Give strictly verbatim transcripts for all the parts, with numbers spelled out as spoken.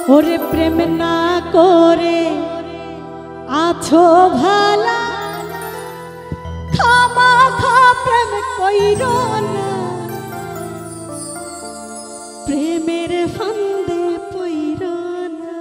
ওরে প্রেম না করে আছো ভালা খামা খা প্রেম কইরো না প্রেমের ফান্দে পইরো না।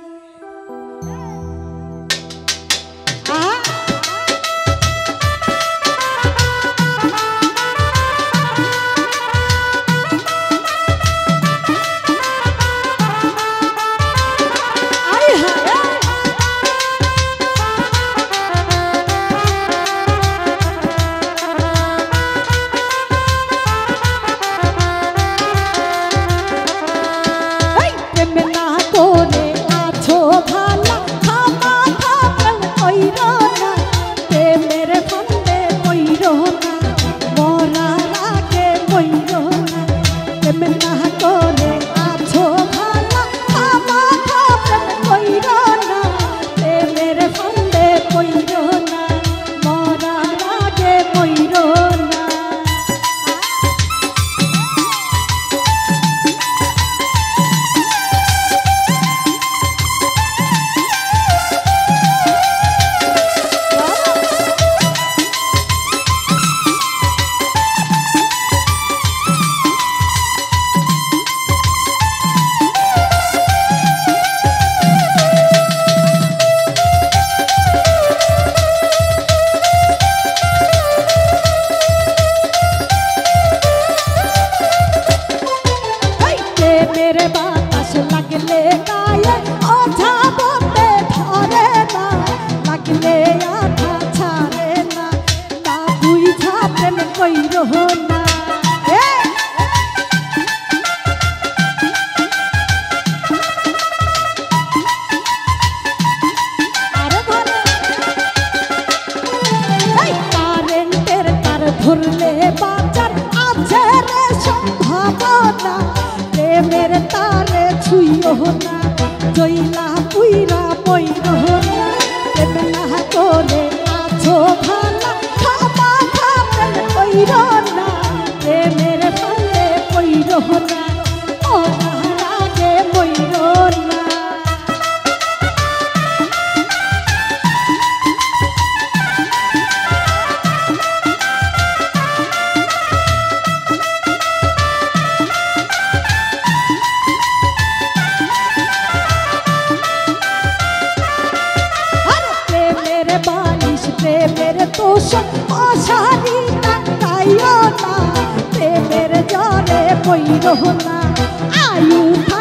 मेरे बातास लगले गाये ओझा बोते धरे ना लगले आधा छाड़े ना ना बुझा प्रेम कइरो ना अरे बोले कारेंटेर तार धरले बाजार आछे रे सम्भावना मेरे तारे छुइयो ना जइला पुइरा पइरो ना प्रेम ना करे आछो भाला खामा खा प्रेम कइरो ना प्रेमेर फांदे पइरो ना ओनार आगे मइरो ना। प्रेमेर तोषण आशारी ताकाइयो ना प्रेमेर जले पइरो ना आयु